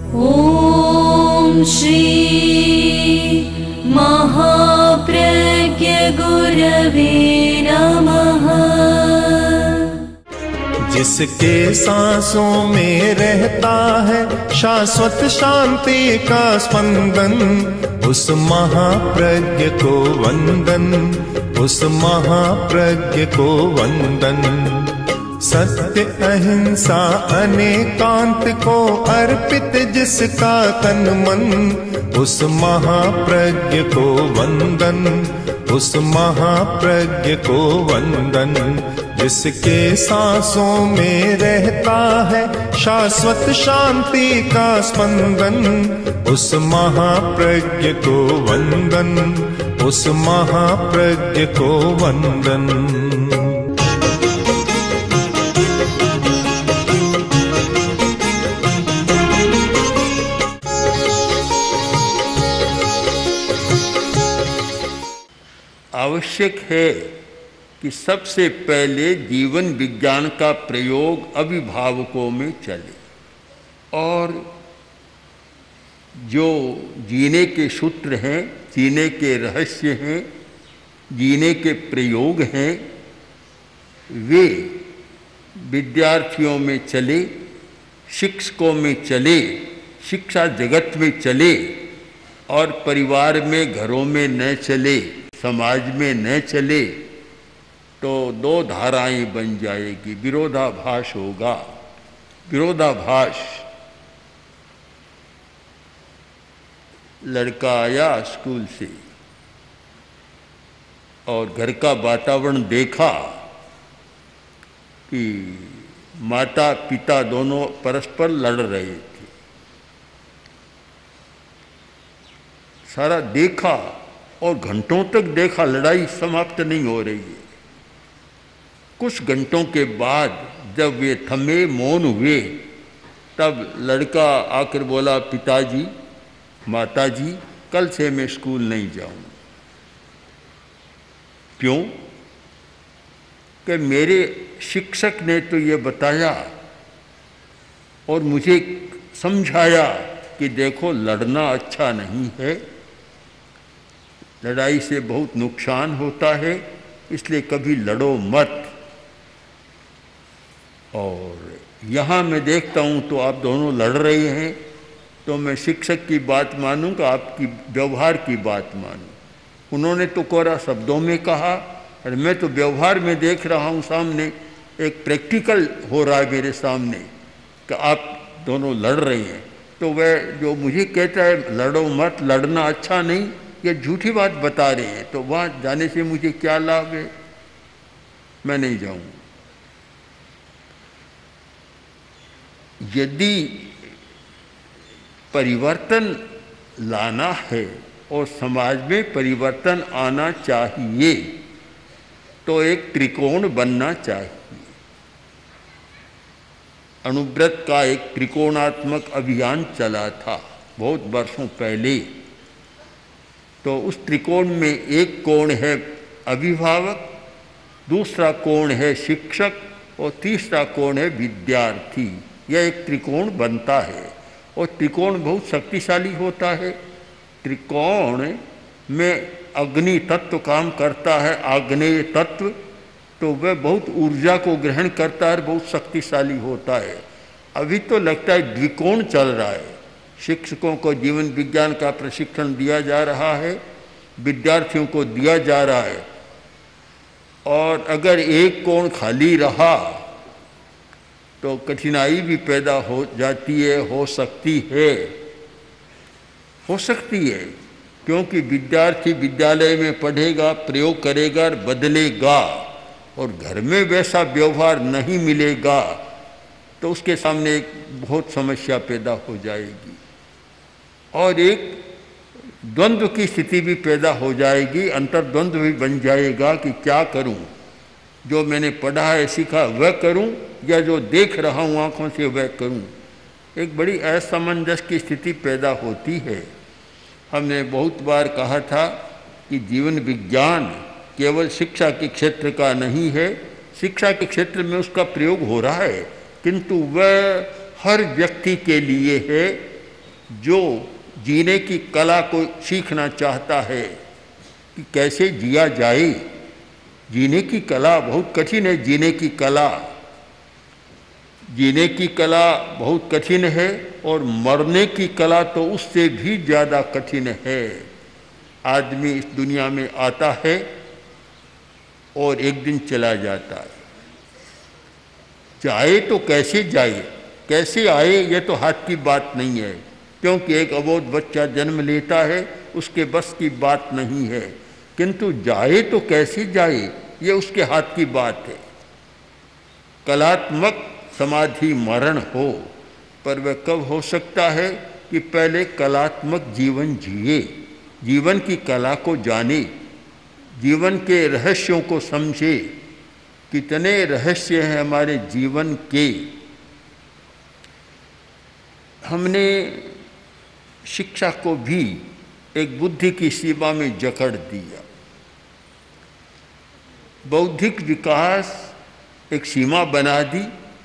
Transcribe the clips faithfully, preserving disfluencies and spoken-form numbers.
ॐ श्री महाप्रज्ञ गुरवे नमः। जिसके सांसों में रहता है शाश्वत शांति का स्पंदन, उस महाप्रज्ञ को वंदन, उस महाप्रज्ञ को वंदन। सत्य अहिंसा अनेकांत को अर्पित जिसका तन मन, उस महाप्रज्ञ को वंदन, उस महाप्रज्ञ को वंदन। जिसके सांसों में रहता है शाश्वत शांति का स्पंदन, उस महाप्रज्ञ को वंदन, उस महाप्रज्ञ को वंदन। आवश्यक है कि सबसे पहले जीवन विज्ञान का प्रयोग अभिभावकों में चले और जो जीने के सूत्र हैं, जीने के रहस्य हैं, जीने के प्रयोग हैं, वे विद्यार्थियों में चले, शिक्षकों में चले, शिक्षा जगत में चले और परिवार में, घरों में न चले, समाज में न चले तो दो धाराएं बन जाएगी, विरोधाभास होगा। विरोधाभास, लड़का आया स्कूल से और घर का वातावरण देखा कि माता पिता दोनों परस्पर लड़ रहे थे। सारा देखा और घंटों तक देखा, लड़ाई समाप्त नहीं हो रही है। कुछ घंटों के बाद जब वे थमे, मौन हुए, तब लड़का आकर बोला, पिताजी, माताजी, कल से मैं स्कूल नहीं जाऊँ। क्यों? कि मेरे शिक्षक ने तो ये बताया और मुझे समझाया कि देखो लड़ना अच्छा नहीं है, लड़ाई से बहुत नुकसान होता है, इसलिए कभी लड़ो मत। और यहाँ मैं देखता हूँ तो आप दोनों लड़ रहे हैं, तो मैं शिक्षक की बात मानूंगा, आपकी व्यवहार की बात मानूं। उन्होंने तो कोरा शब्दों में कहा और मैं तो व्यवहार में देख रहा हूँ, सामने एक प्रैक्टिकल हो रहा है मेरे सामने कि आप दोनों लड़ रहे हैं। तो वह जो मुझे कहता है लड़ो मत, लड़ना अच्छा नहीं, ये झूठी बात बता रहे हैं, तो वहाँ जाने से मुझे क्या लाभ है? मैं नहीं जाऊँगा। यदि परिवर्तन लाना है और समाज में परिवर्तन आना चाहिए तो एक त्रिकोण बनना चाहिए। अणुव्रत का एक त्रिकोणात्मक अभियान चला था बहुत वर्षों पहले। तो उस त्रिकोण में एक कोण है अभिभावक, दूसरा कोण है शिक्षक और तीसरा कोण है विद्यार्थी। यह एक त्रिकोण बनता है और त्रिकोण बहुत शक्तिशाली होता है। त्रिकोण में अग्नि तत्व काम करता है, आग्नेय तत्व, तो वह बहुत ऊर्जा को ग्रहण करता है, बहुत शक्तिशाली होता है। अभी तो लगता है द्विकोण चल रहा है। शिक्षकों को जीवन विज्ञान का प्रशिक्षण दिया जा रहा है, विद्यार्थियों को दिया जा रहा है, और अगर एक कोण खाली रहा तो कठिनाई भी पैदा हो जाती है, हो सकती है हो सकती है क्योंकि विद्यार्थी विद्यालय में पढ़ेगा, प्रयोग करेगा और बदलेगा, और घर में वैसा व्यवहार नहीं मिलेगा तो उसके सामने एक बहुत समस्या पैदा हो जाएगी और एक द्वंद्व की स्थिति भी पैदा हो जाएगी, अंतर्द्वंद्व भी बन जाएगा कि क्या करूं, जो मैंने पढ़ा है सीखा वह करूं या जो देख रहा हूं आंखों से वह करूं। एक बड़ी असमंजस की स्थिति पैदा होती है। हमने बहुत बार कहा था कि जीवन विज्ञान केवल शिक्षा के क्षेत्र का नहीं है, शिक्षा के क्षेत्र में उसका प्रयोग हो रहा है, किंतु वह हर व्यक्ति के लिए है जो जीने की कला को सीखना चाहता है कि कैसे जिया जाए, जीने की कला बहुत कठिन है। जीने की कला जीने की कला बहुत कठिन है और मरने की कला तो उससे भी ज़्यादा कठिन है। आदमी इस दुनिया में आता है और एक दिन चला जाता है। जाए तो कैसे जाए, कैसे आए, ये तो हाथ की बात नहीं है, क्योंकि एक अबोध बच्चा जन्म लेता है, उसके बस की बात नहीं है। किंतु जाए तो कैसे जाए, ये उसके हाथ की बात है। कलात्मक समाधि मरण हो, पर वह कब हो सकता है कि पहले कलात्मक जीवन जिए, जीवन की कला को जाने, जीवन के रहस्यों को समझे। कितने रहस्य हैं हमारे जीवन के। हमने शिक्षा को भी एक बुद्धि की सीमा में जकड़ दिया। बौद्धिक विकास एक सीमा बना दी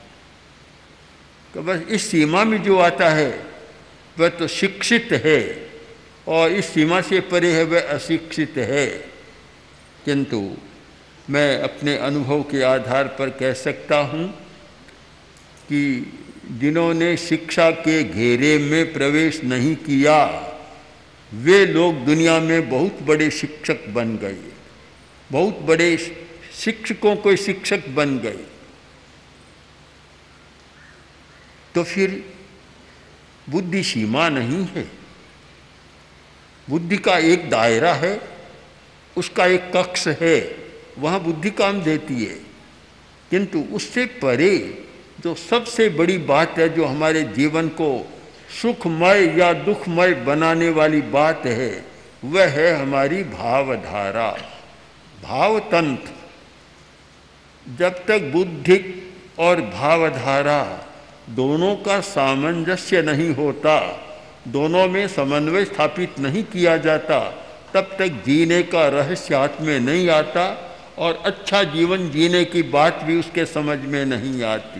कि बस इस सीमा में जो आता है वह तो शिक्षित है और इस सीमा से परे है वह अशिक्षित है। किंतु मैं अपने अनुभव के आधार पर कह सकता हूँ कि जिन्होंने शिक्षा के घेरे में प्रवेश नहीं किया वे लोग दुनिया में बहुत बड़े शिक्षक बन गए, बहुत बड़े शिक्षकों को शिक्षक बन गए। तो फिर बुद्धि सीमा नहीं है, बुद्धि का एक दायरा है, उसका एक कक्ष है, वहाँ बुद्धि काम देती है। किंतु उससे परे जो सबसे बड़ी बात है, जो हमारे जीवन को सुखमय या दुखमय बनाने वाली बात है, वह है हमारी भावधारा, भावतंत्र। जब तक बुद्धि और भावधारा दोनों का सामंजस्य नहीं होता, दोनों में समन्वय स्थापित नहीं किया जाता, तब तक जीने का रहस्य हाथ में नहीं आता और अच्छा जीवन जीने की बात भी उसके समझ में नहीं आती।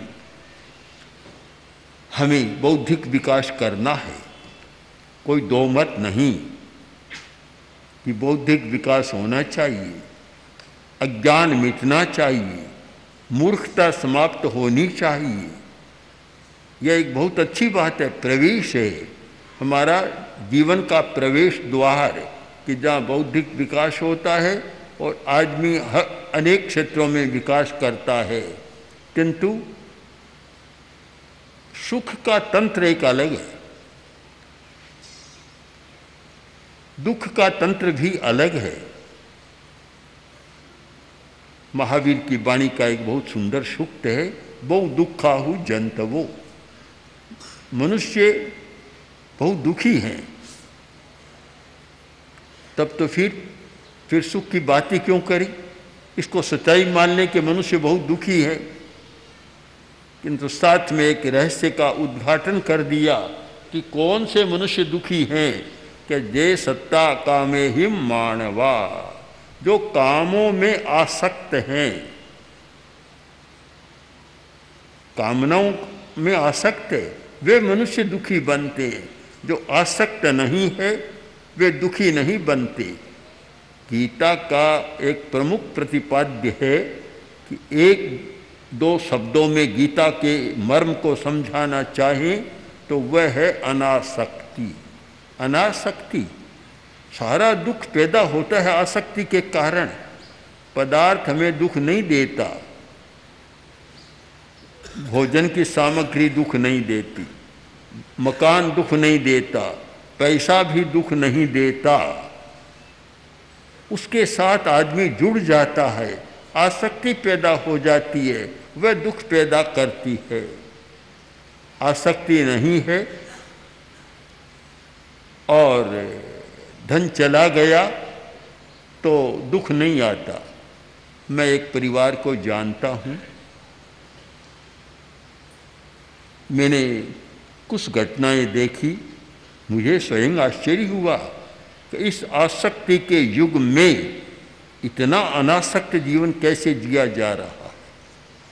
हमें बौद्धिक विकास करना है, कोई दो मत नहीं कि बौद्धिक विकास होना चाहिए, अज्ञान मिटना चाहिए, मूर्खता समाप्त होनी चाहिए। यह एक बहुत अच्छी बात है, प्रवेश है, हमारा जीवन का प्रवेश द्वार, कि जहाँ बौद्धिक विकास होता है और आदमी हर अनेक क्षेत्रों में विकास करता है। किंतु सुख का तंत्र एक अलग है, दुख का तंत्र भी अलग है। महावीर की वाणी का एक बहुत सुंदर सूक्त है, बहु दुखाहु जंतवो। मनुष्य बहुत दुखी हैं, तब तो फिर फिर सुख की बात ही क्यों करी। इसको सच्चाई मान लें कि मनुष्य बहुत दुखी है, किंतु साथ में एक रहस्य का उद्घाटन कर दिया कि कौन से मनुष्य दुखी हैं, कि जे सत्ता कामे ही मानवा, जो कामों में आसक्त हैं, कामनाओं में आसक्त है, वे मनुष्य दुखी बनते। जो आसक्त नहीं है वे दुखी नहीं बनते। गीता का एक प्रमुख प्रतिपाद्य है कि एक दो शब्दों में गीता के मर्म को समझाना चाहें तो वह है अनासक्ति। अनासक्ति, सारा दुख पैदा होता है आसक्ति के कारण। पदार्थ हमें दुख नहीं देता, भोजन की सामग्री दुख नहीं देती, मकान दुख नहीं देता, पैसा भी दुख नहीं देता। उसके साथ आदमी जुड़ जाता है, आसक्ति पैदा हो जाती है, वह दुख पैदा करती है। आसक्ति नहीं है और धन चला गया तो दुख नहीं आता। मैं एक परिवार को जानता हूँ, मैंने कुछ घटनाएं देखी, मुझे स्वयं आश्चर्य हुआ कि इस आसक्ति के युग में इतना अनासक्त जीवन कैसे जिया जा रहा है।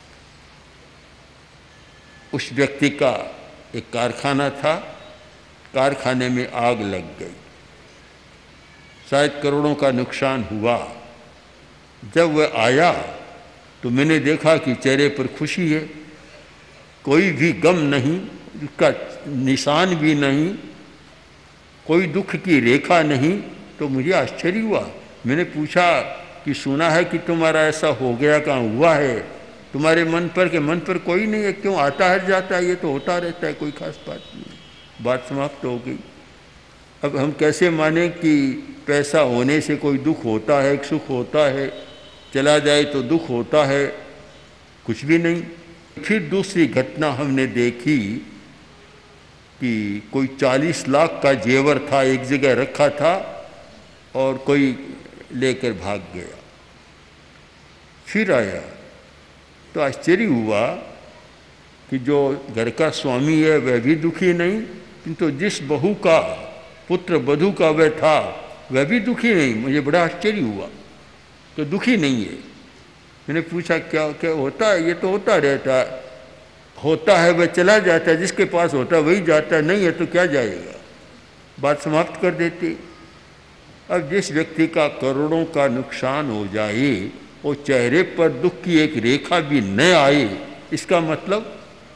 उस व्यक्ति का एक कारखाना था, कारखाने में आग लग गई, शायद करोड़ों का नुकसान हुआ। जब वह आया तो मैंने देखा कि चेहरे पर खुशी है, कोई भी गम नहीं, उसका निशान भी नहीं, कोई दुख की रेखा नहीं। तो मुझे आश्चर्य हुआ। मैंने पूछा कि सुना है कि तुम्हारा ऐसा हो गया, कहाँ हुआ है तुम्हारे मन पर? के मन पर कोई नहीं है, क्यों आता है जाता है, ये तो होता रहता है, कोई खास बात नहीं। बात समाप्त हो गई। अब हम कैसे माने कि पैसा होने से कोई दुख होता है, एक सुख होता है, चला जाए तो दुख होता है? कुछ भी नहीं। फिर दूसरी घटना हमने देखी कि कोई चालीस लाख का जेवर था, एक जगह रखा था और कोई लेकर भाग गया। फिर आया तो आश्चर्य हुआ कि जो घर का स्वामी है वह भी दुखी नहीं, किंतु जिस बहू का पुत्र वधू का वह था वह भी दुखी नहीं। मुझे बड़ा आश्चर्य हुआ तो दुखी नहीं है। मैंने पूछा क्या क्या होता है? ये तो होता रहता है, होता है वह चला जाता है, जिसके पास होता है वही जाता है, नहीं है तो क्या जाएगा। बात समाप्त कर देते। अब जिस व्यक्ति का करोड़ों का नुकसान हो जाए, वो चेहरे पर दुख की एक रेखा भी न आए, इसका मतलब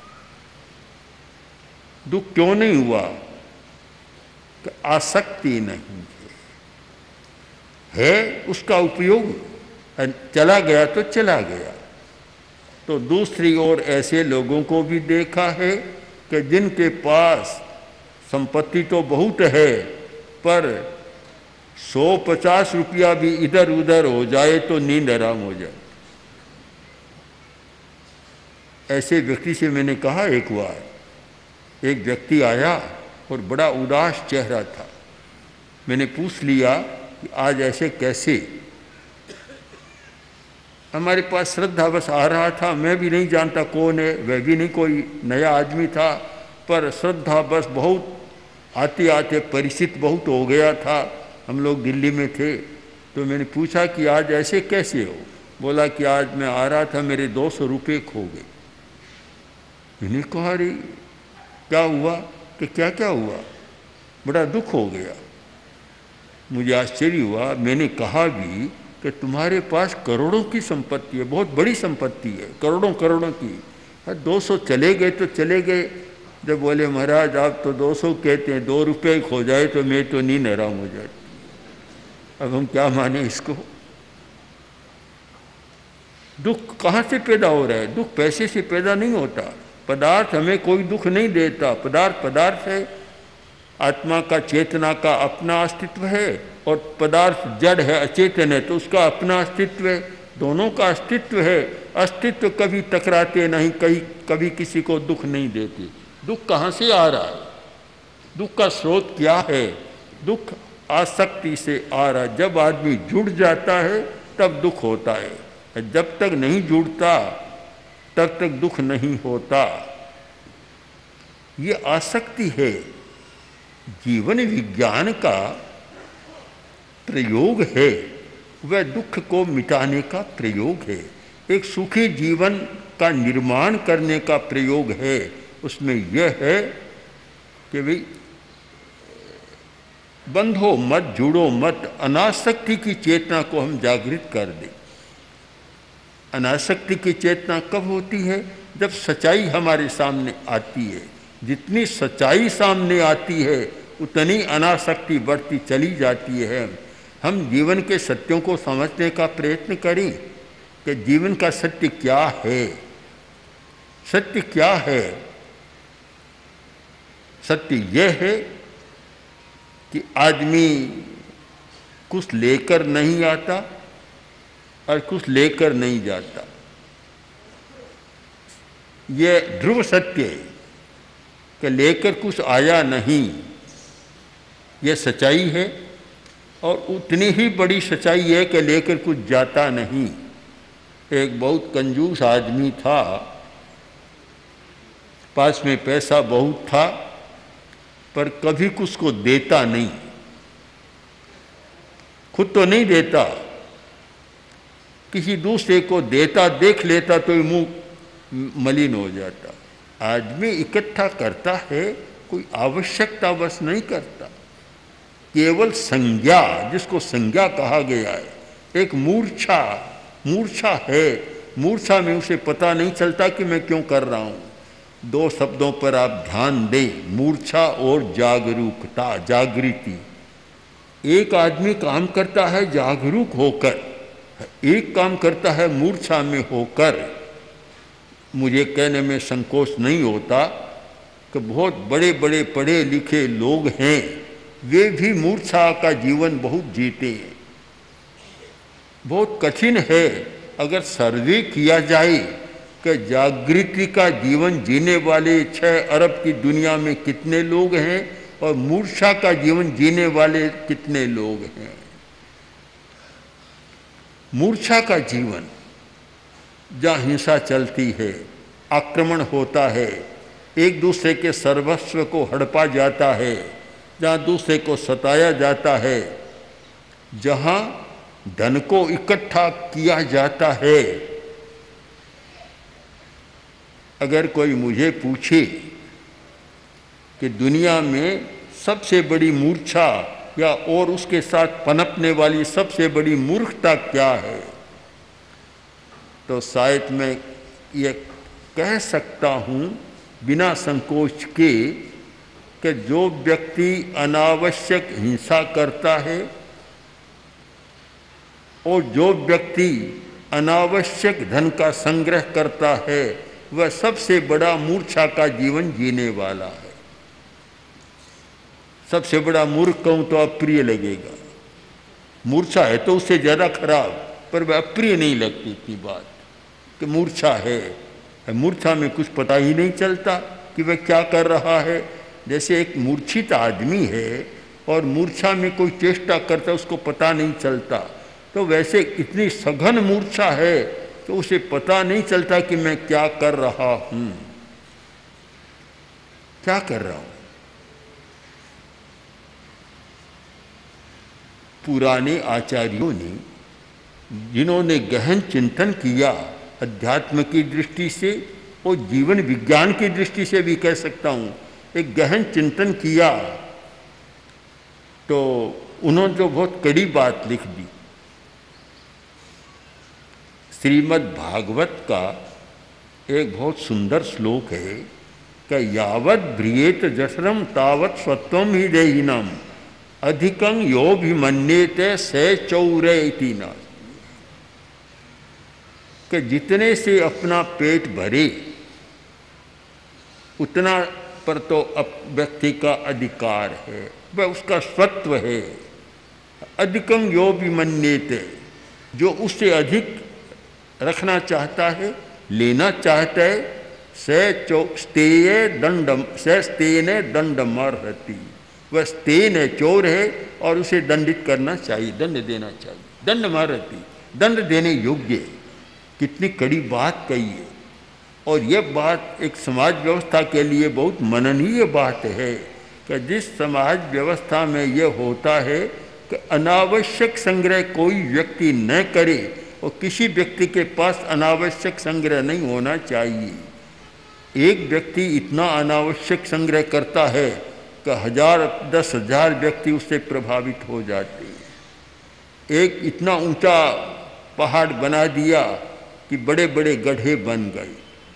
दुख क्यों नहीं हुआ? कि आसक्ति नहीं है, है उसका उपयोग, चला गया तो चला गया। तो दूसरी ओर ऐसे लोगों को भी देखा है कि जिनके पास संपत्ति तो बहुत है, पर सौ पचास रुपया भी इधर उधर हो जाए तो नींद आराम हो जाए। ऐसे व्यक्ति से मैंने कहा, एक बार एक व्यक्ति आया और बड़ा उदास चेहरा था। मैंने पूछ लिया कि आज ऐसे कैसे? हमारे पास श्रद्धा बस आ रहा था, मैं भी नहीं जानता कौन है, वह भी नहीं, कोई नया आदमी था, पर श्रद्धा बस बहुत आते आते परिचित बहुत हो गया था। हम लोग दिल्ली में थे तो मैंने पूछा कि आज ऐसे कैसे हो? बोला कि आज मैं आ रहा था, मेरे दो सौ रुपये खो गए। मैंने कहा अरे क्या हुआ? कि क्या क्या हुआ? बड़ा दुख हो गया। मुझे आश्चर्य हुआ। मैंने कहा भी कि तुम्हारे पास करोड़ों की संपत्ति है, बहुत बड़ी संपत्ति है, करोड़ों करोड़ों की, दो सौ चले गए तो चले गए। जब बोले महाराज आप तो दो सौ कहते हैं, दो रुपये खो जाए तो मैं तो नींद हराम हो जाती। अब हम क्या माने इसको? दुख कहाँ से पैदा हो रहा है? दुख पैसे से पैदा नहीं होता। पदार्थ हमें कोई दुख नहीं देता। पदार्थ पदार्थ है। आत्मा का, चेतना का अपना अस्तित्व है और पदार्थ जड़ है, अचेतन है, तो उसका अपना अस्तित्व है। दोनों का अस्तित्व है। अस्तित्व कभी टकराते नहीं, कहीं कभी किसी को दुख नहीं देते। दुख कहाँ से आ रहा है? दुख का स्रोत क्या है? दुख आसक्ति से आ रहा है। जब आदमी जुड़ जाता है तब दुख होता है, जब तक नहीं जुड़ता तब तक दुख नहीं होता। ये आसक्ति है। जीवन विज्ञान का प्रयोग है, वह दुख को मिटाने का प्रयोग है, एक सुखी जीवन का निर्माण करने का प्रयोग है। उसमें यह है कि भाई बंधो मत, जुड़ो मत, अनासक्ति की चेतना को हम जागृत कर दें। अनासक्ति की चेतना कब होती है? जब सच्चाई हमारे सामने आती है। जितनी सच्चाई सामने आती है उतनी अनासक्ति बढ़ती चली जाती है। हम जीवन के सत्यों को समझने का प्रयत्न करें कि जीवन का सत्य क्या है। सत्य क्या है? सत्य यह है कि आदमी कुछ लेकर नहीं आता और कुछ लेकर नहीं जाता। यह ध्रुव सत्य है कि लेकर कुछ आया नहीं, यह सच्चाई है। और उतनी ही बड़ी सच्चाई है कि लेकर कुछ जाता नहीं। एक बहुत कंजूस आदमी था, पास में पैसा बहुत था, पर कभी कुछ को देता नहीं, खुद तो नहीं देता, किसी दूसरे को देता देख लेता तो मुंह मलिन हो जाता। आदमी इकट्ठा करता है कोई आवश्यकता बस नहीं करता, केवल संज्ञा, जिसको संज्ञा कहा गया है, एक मूर्छा मूर्छा है, मूर्छा में उसे पता नहीं चलता कि मैं क्यों कर रहा हूँ। दो शब्दों पर आप ध्यान दें, मूर्छा और जागरूकता, जागृति। एक आदमी काम करता है जागरूक होकर, एक काम करता है मूर्छा में होकर। मुझे कहने में संकोच नहीं होता कि बहुत बड़े बड़े पढ़े लिखे लोग हैं, वे भी मूर्छा का जीवन बहुत जीते हैं। बहुत कठिन है अगर सर्वे किया जाए कि जागृति का जीवन जीने वाले छः अरब की दुनिया में कितने लोग हैं और मूर्छा का जीवन जीने वाले कितने लोग हैं। मूर्छा का जीवन, जहाँ हिंसा चलती है, आक्रमण होता है, एक दूसरे के सर्वस्व को हड़पा जाता है, जहाँ दूसरे को सताया जाता है, जहाँ धन को इकट्ठा किया जाता है। अगर कोई मुझे पूछे कि दुनिया में सबसे बड़ी मूर्छा या और उसके साथ पनपने वाली सबसे बड़ी मूर्खता क्या है, तो शायद मैं ये कह सकता हूँ बिना संकोच के कि जो व्यक्ति अनावश्यक हिंसा करता है और जो व्यक्ति अनावश्यक धन का संग्रह करता है, वह सबसे बड़ा मूर्छा का जीवन जीने वाला है। सबसे बड़ा मूर्ख कहूँ तो अप्रिय लगेगा, मूर्छा है तो उससे ज़्यादा खराब, पर वह अप्रिय नहीं लगती थी बात कि मूर्छा है। मूर्छा में कुछ पता ही नहीं चलता कि वह क्या कर रहा है। जैसे एक मूर्छित आदमी है और मूर्छा में कोई चेष्टा करता, उसको पता नहीं चलता, तो वैसे इतनी सघन मूर्छा है तो उसे पता नहीं चलता कि मैं क्या कर रहा हूँ, क्या कर रहा हूँ। पुराने आचार्यों ने, जिन्होंने गहन चिंतन किया अध्यात्म की दृष्टि से और जीवन विज्ञान की दृष्टि से भी कह सकता हूँ, एक गहन चिंतन किया, तो उन्होंने जो बहुत कड़ी बात लिख दी। श्रीमद् भागवत का एक बहुत सुंदर श्लोक है कि यावत् भ्रियेत जठरम तावत् स्वत्वम ही देहिनम अधिकं योऽभिमन्येते स चौरेति न, कि जितने से अपना पेट भरे उतना पर तो व्यक्ति का अधिकार है, वह उसका स्वत्व है। अधिकं योऽभिमन्येते, जो उससे अधिक रखना चाहता है, लेना चाहता है, स चौ स्तेय दंडम स स्तेने दंडमर्हति, वह स्तेन है, चोर है और उसे दंडित करना चाहिए, दंड देना चाहिए। दंडमर्हति, दंड देने योग्य है। कितनी कड़ी बात कही है। और यह बात एक समाज व्यवस्था के लिए बहुत मननीय बात है कि जिस समाज व्यवस्था में यह होता है कि अनावश्यक संग्रह कोई व्यक्ति न करे और किसी व्यक्ति के पास अनावश्यक संग्रह नहीं होना चाहिए। एक व्यक्ति इतना अनावश्यक संग्रह करता है कि हजार दस हजार व्यक्ति उससे प्रभावित हो जाते हैं। एक इतना ऊंचा पहाड़ बना दिया कि बड़े बड़े गड्ढे बन गए।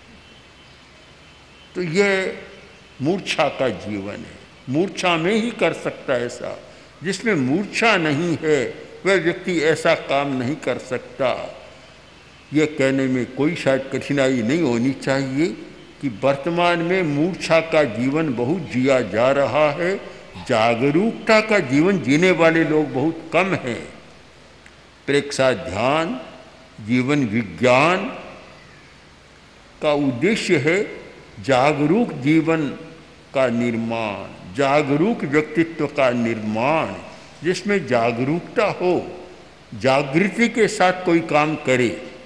तो यह मूर्छा का जीवन है। मूर्छा में ही कर सकता है ऐसा। जिसमें मूर्छा नहीं है वह व्यक्ति ऐसा काम नहीं कर सकता। यह कहने में कोई शायद कठिनाई नहीं होनी चाहिए कि वर्तमान में मूर्छा का जीवन बहुत जिया जा रहा है, जागरूकता का जीवन जीने वाले लोग बहुत कम हैं। प्रेक्षा ध्यान, जीवन विज्ञान का उद्देश्य है जागरूक जीवन का निर्माण, जागरूक व्यक्तित्व का निर्माण, जिसमें जागरूकता हो, जागृति के साथ कोई काम करे।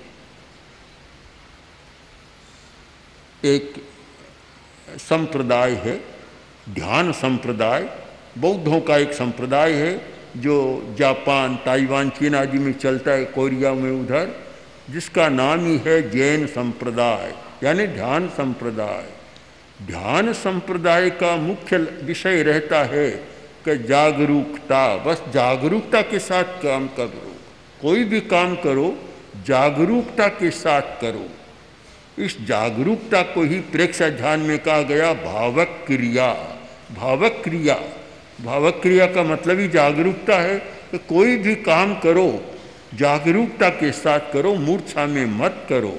एक संप्रदाय है ध्यान संप्रदाय, बौद्धों का एक संप्रदाय है जो जापान, ताइवान, चीन आदि में चलता है, कोरिया में उधर, जिसका नाम ही है जैन संप्रदाय यानी ध्यान संप्रदाय। ध्यान संप्रदाय का मुख्य विषय रहता है कि जागरूकता, बस जागरूकता के साथ काम करो, कोई भी काम करो जागरूकता के साथ करो। इस जागरूकता को ही प्रेक्षा ध्यान में कहा गया भावक क्रिया। भावक क्रिया, भावक क्रिया का मतलब ही जागरूकता है कि कोई भी काम करो जागरूकता के साथ करो, मूर्छा में मत करो।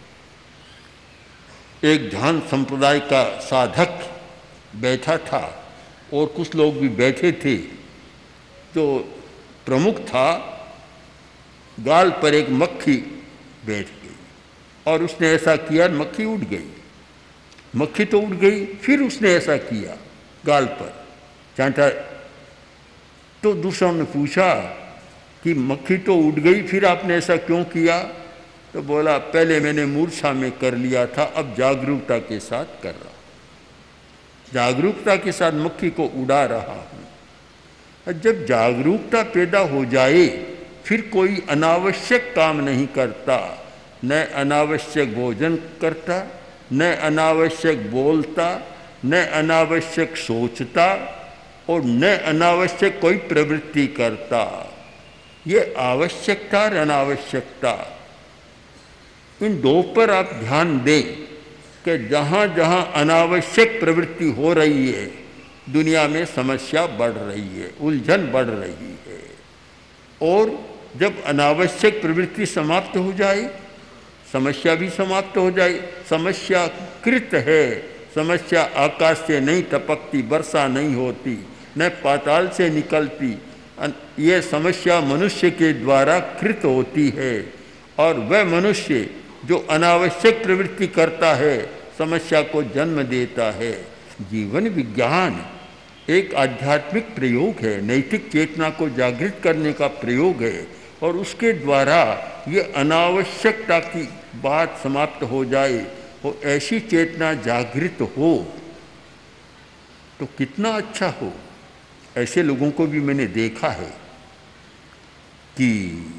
एक ध्यान संप्रदाय का साधक बैठा था और कुछ लोग भी बैठे थे, तो प्रमुख था, गाल पर एक मक्खी बैठ गई और उसने ऐसा किया, मक्खी उड़ गई। मक्खी तो उड़ गई, फिर उसने ऐसा किया, गाल पर चांटा। तो दूसरों ने पूछा कि मक्खी तो उड़ गई, फिर आपने ऐसा क्यों किया? तो बोला पहले मैंने मूर्छा में कर लिया था, अब जागरूकता के साथ कर रहा हूँ, जागरूकता के साथ मक्खी को उड़ा रहा हूँ। जब जागरूकता पैदा हो जाए फिर कोई अनावश्यक काम नहीं करता, न अनावश्यक भोजन करता, न अनावश्यक बोलता, न अनावश्यक सोचता और न अनावश्यक कोई प्रवृत्ति करता। ये आवश्यकता और अनावश्यकता, इन दो पर आप ध्यान दें कि जहाँ जहाँ अनावश्यक प्रवृत्ति हो रही है दुनिया में समस्या बढ़ रही है, उलझन बढ़ रही है। और जब अनावश्यक प्रवृत्ति समाप्त हो जाए समस्या भी समाप्त हो जाए। समस्या कृत है, समस्या आकाश से नहीं टपकती, वर्षा नहीं होती, न पाताल से निकलती, ये समस्या मनुष्य के द्वारा कृत होती है। और वह मनुष्य जो अनावश्यक प्रवृत्ति करता है समस्या को जन्म देता है। जीवन विज्ञान एक आध्यात्मिक प्रयोग है, नैतिक चेतना को जागृत करने का प्रयोग है और उसके द्वारा ये अनावश्यकता की बात समाप्त हो जाए और ऐसी चेतना जागृत हो तो कितना अच्छा हो। ऐसे लोगों को भी मैंने देखा है कि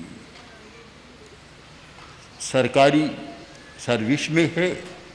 सरकारी सर्विस में है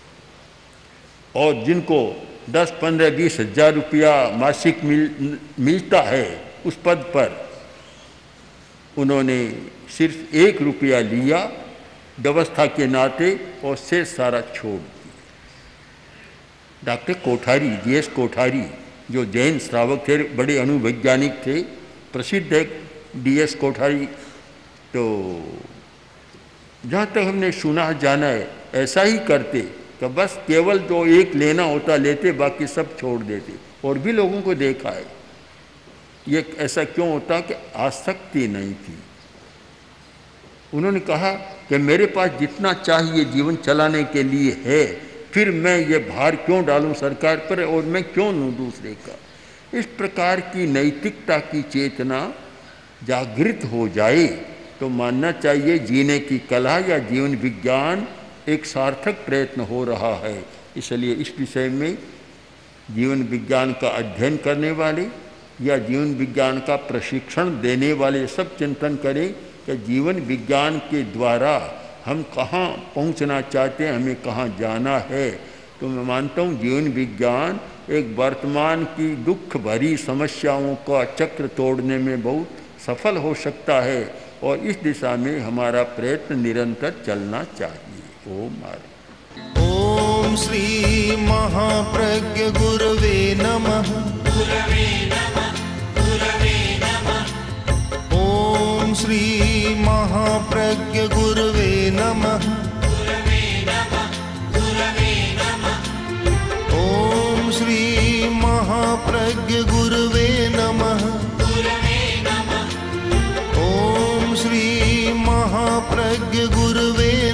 और जिनको दस पंद्रह बीस हजार रुपया मासिक मिल मिलता है उस पद पर उन्होंने सिर्फ एक रुपया लिया व्यवस्था के नाते और से सारा छोड़ दिया। Doctor Kothari, G S Kothari, जो जैन श्रावक थे, बड़े अणुवैज्ञानिक थे, प्रसिद्ध है डी एस कोठारी। तो जहाँ तक हमने सुना जाना है ऐसा ही करते कि बस केवल जो एक लेना होता लेते, बाकी सब छोड़ देते। और भी लोगों को देखा है। ये ऐसा क्यों होता कि आसक्ति नहीं थी। उन्होंने कहा कि मेरे पास जितना चाहिए जीवन चलाने के लिए है, फिर मैं ये भार क्यों डालूं सरकार पर और मैं क्यों लूं दूसरे का। इस प्रकार की नैतिकता की चेतना जागृत हो जाए तो मानना चाहिए जीने की कला या जीवन विज्ञान एक सार्थक प्रयत्न हो रहा है। इसलिए इस विषय में जीवन विज्ञान का अध्ययन करने वाले या जीवन विज्ञान का प्रशिक्षण देने वाले सब चिंतन करें कि जीवन विज्ञान के द्वारा हम कहाँ पहुँचना चाहते हैं, हमें कहाँ जाना है। तो मैं मानता हूँ जीवन विज्ञान एक वर्तमान की दुख भरी समस्याओं का चक्र तोड़ने में बहुत सफल हो सकता है और इस दिशा में हमारा प्रयत्न निरंतर चलना चाहिए। ओम आर ओम श्री महाप्रज्ञ गुरवे नमः। गुरवे नमः, गुरवे नमः। ओम श्री महाप्रज्ञ गुरवे नमः। गुरवे नमः, गुरवे नमः। ओम श्री महाप्रज्ञ गुरवे नमः। गुरवे नमः। ओम श्री महाप्रज्ञ गुरवे